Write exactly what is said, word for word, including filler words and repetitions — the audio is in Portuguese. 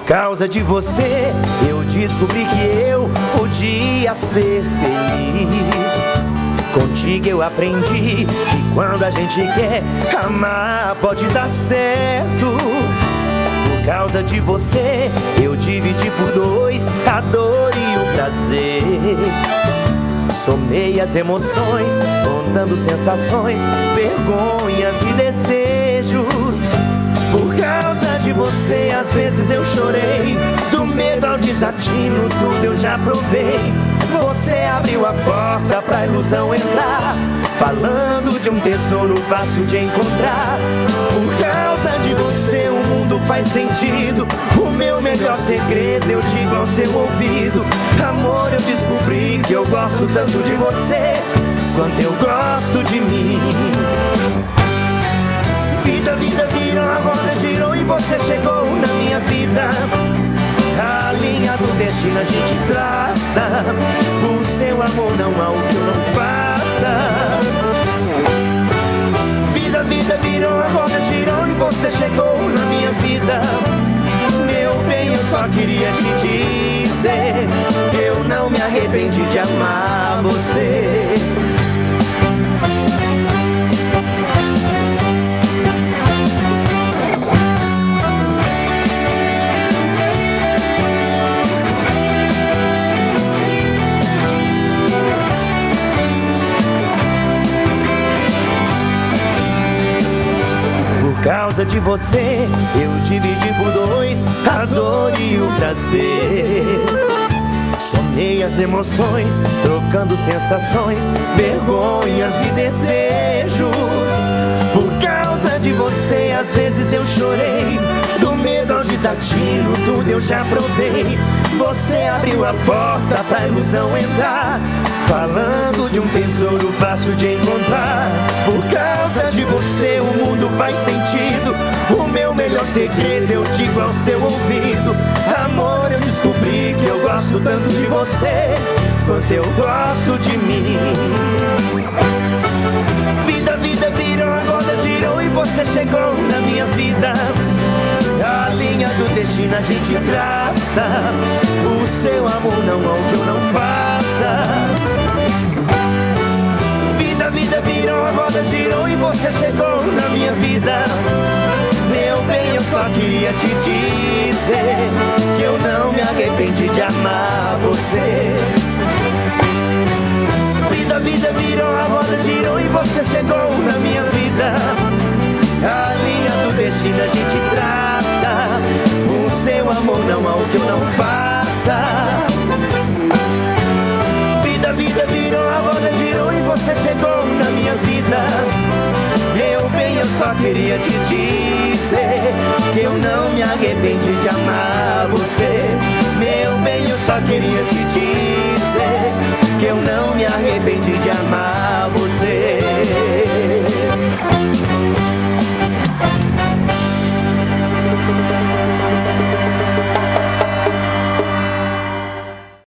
causa de você, eu descobri que eu podia ser feliz. Contigo eu aprendi que quando a gente quer amar, pode dar certo. Por causa de você, eu dividi por dois a dor e o prazer. Somei as emoções, contando sensações, vergonhas e desejos. Por causa de você, às vezes eu chorei, do medo ao desatino, tudo eu já provei. Você abriu a porta pra ilusão entrar, falando de um tesouro fácil de encontrar. Por causa de você o mundo faz sentido, o meu melhor segredo eu digo ao seu ouvido. Amor, eu descobri que eu gosto tanto de você quanto eu gosto de mim. Vida, vida, virou, agora girou e você chegou na minha vida. A linha do destino a gente traça, o seu amor não há o que eu não faça. Vida, vida, virou, agora girou e você chegou na minha vida. Meu bem, eu só queria te dizer que eu não me arrependi de amar você. Por causa de você, eu dividi por dois a dor e o prazer. Somei as emoções, trocando sensações, vergonhas e desejos. Por causa de você, às vezes eu chorei, do medo ao desatino, tudo eu já provei. Você abriu a porta pra ilusão entrar, falando de um tesouro fácil de encontrar. Por causa de você o mundo faz sentido, o meu melhor segredo eu digo ao seu ouvido. Amor, eu descobri que eu gosto tanto de você quanto eu gosto de mim. Vida, vida, virou, agora girou e você chegou na minha vida. A linha do destino a gente traça, o seu amor não há o que eu não faça. Vida, vida, virou, agora girou e você chegou na minha vida. Meu bem, eu só queria te dizer que eu não me arrependi de amar você. Vida, vida, virou, agora girou e você chegou na minha vida. A linha do destino a gente traça, o seu amor não há o que eu não faça. Vida, vida, virou, agora girou e você chegou na minha vida. Meu bem, eu só queria te dizer que eu não me arrependi de amar você. Meu bem, eu só queria te dizer que eu não me arrependi de amar